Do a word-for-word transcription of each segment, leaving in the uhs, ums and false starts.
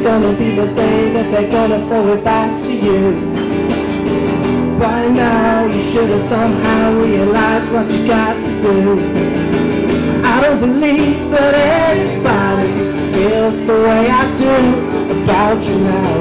gonna be the day that they're gonna throw it back to you. By now you should have somehow realized what you got to do. I don't believe that anybody feels the way I do about you now.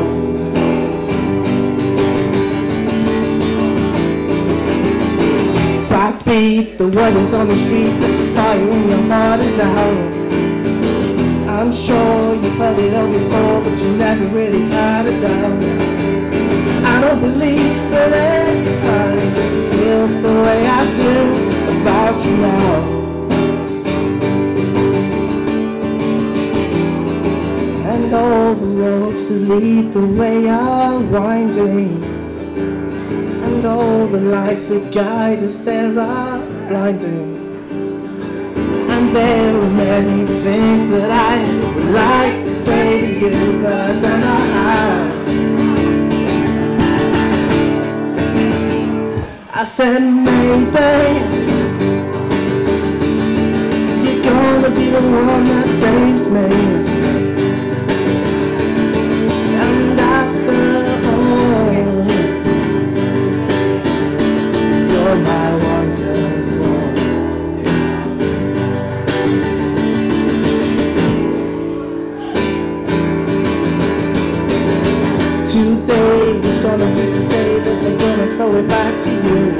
Five feet, the word is on the street that the fire in your heart is out. I'm sure you've heard it all before, but you never really had a doubt. I don't believe that anybody feels the way I do about you now. And all the roads that lead the way are winding, and all the lights that guide us there are blinding. And there are many things that I would like to say to you, but I don't know how. I said maybe you're gonna be the one that saves me. And after all, you're my wonderful. Today is gonna be the day that they're gonna throw it back to you.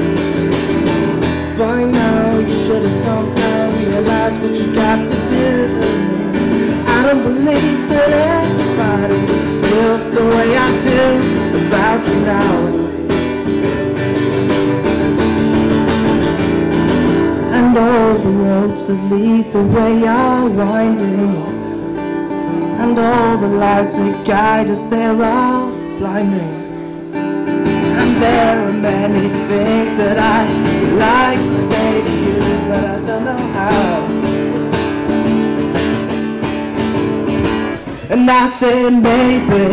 By now you should have somehow realized what you got to do. I don't believe that anybody feels the way I do about you now. And all the roads that lead the way are winding, and all the lights that guide us there are blinding. And there are many things that I would like to say to you, but I don't know how. And I say maybe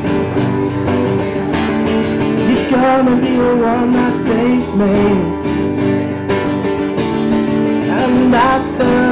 you're gonna be the one that saves me. And after